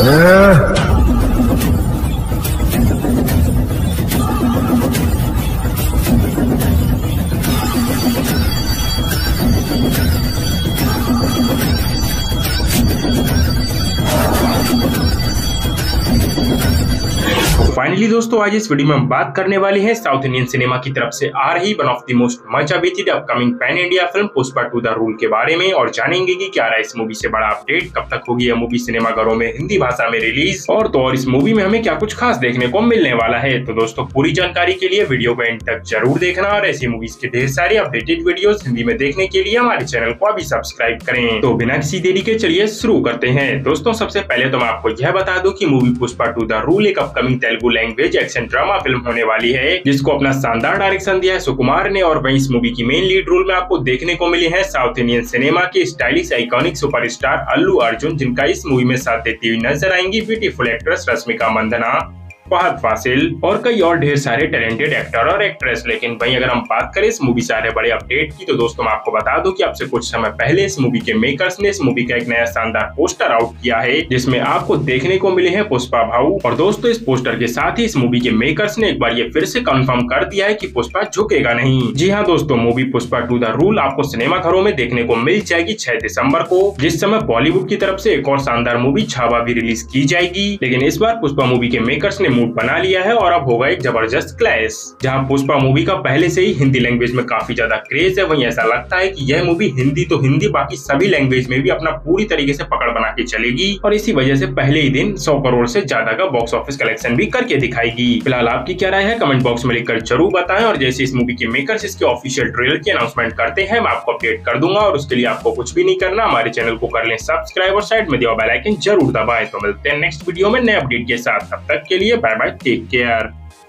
Finally दोस्तों, आज इस वीडियो में हम बात करने वाले हैं साउथ इंडियन सिनेमा की तरफ से आ रही one of the most much awaited upcoming pan India film Pushpa 2 the rule के बारे में, और जानेंगे कि क्या रहा इस मूवी से बड़ा अपडेट, कब तक होगी यह मूवी सिनेमाघरों में हिंदी भाषा में रिलीज, और इस मूवी में हमें क्या कुछ खास देखने को मिलने वाला है। तो दोस्तों, पूरी जानकारी के लिए वीडियो को एंड तक जरूर देखना, और ऐसी मूवीज के ढेर सारे अपडेटेड वीडियोस हिंदी में देखने के लिए हमारे चैनल को अभी सब्सक्राइब करें। तो बिना किसी देरी के चलिए शुरू करते हैं। दोस्तों, सबसे पहले तो मैं आपको यह बता दूं कि मूवी पुष्पा 2 द रूल एक upcoming Telugu language action drama film होने वाली है, जिसको अपना शानदार डायरेक्शन दिया है सुकुमार ने, और वहीं इस मूवी की मेन लीड रोल में आपको देखने को मिली है साउथ इंडियन सिनेमा के stylish iconic superstar Allu Arjun, जिनका इस मूवी में साथ देती हुई नजर आएंगी ब्यूटीफुल एक्ट्रेस रश्मिका मंदाना, फहद फासिल और कई और ढेर सारे टैलेंटेड एक्टर और एक्ट्रेस। लेकिन वहीं अगर हम बात करें इस मूवी से आ रहे बड़े अपडेट की, तो दोस्तों मैं आपको बता दूं कि अब से कुछ समय पहले इस मूवी के मेकर्स ने इस मूवी का एक नया शानदार पोस्टर आउट किया है, जिसमें आपको देखने को मिले हैं पुष्पा भाऊ। और दोस्तों, इस पोस्टर के साथ ही इस मूवी के मेकर्स ने एक बार ये फिर से कंफर्म कर दिया है कि पुष्पा झुकेगा नहीं। जी हाँ दोस्तों, मूवी पुष्पा 2 द रूल आपको सिनेमाघरों में देखने को मिल जाएगी 6 दिसंबर को, जिस समय बॉलीवुड की तरफ से एक और शानदार मूवी छावा भी रिलीज की जाएगी। लेकिन इस बार पुष्पा मूवी के मेकर्स ने मूड बना लिया है, और अब होगा एक जबरदस्त क्लैश। जहां पुष्पा मूवी का पहले से ही हिंदी लैंग्वेज में काफी ज्यादा क्रेज है, वहीं ऐसा लगता है कि यह मूवी हिंदी तो हिंदी बाकी सभी लैंग्वेज में भी अपना पूरी तरीके से पकड़ बना के चलेगी, और इसी वजह से पहले ही दिन 100 करोड़ से ज्यादा का बॉक्स ऑफिस कलेक्शन भी करके दिखाएगी। फिलहाल आपकी क्या राय है कमेंट बॉक्स में लिखकर जरूर बताएं, और जैसे इस मूवी के मेकर्स इसके ऑफिशियल ट्रेलर की अनाउंसमेंट करते हैं मैं आपको अपडेट कर दूंगा, और उसके लिए आपको कुछ भी नहीं करना, हमारे चैनल को कर लें सब्सक्राइब और साइड में दिया बेल आइकन जरूर दबाएं। तो मिलते हैं नेक्स्ट वीडियो में नए अपडेट के साथ, तब तक के लिए बाय बाय, टेक केयर।